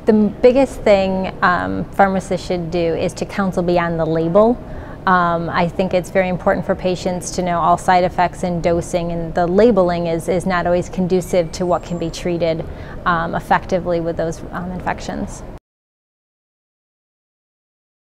The biggest thing pharmacists should do is to counsel beyond the label. I think it's very important for patients to know all side effects and dosing, and the labeling is not always conducive to what can be treated effectively with those infections.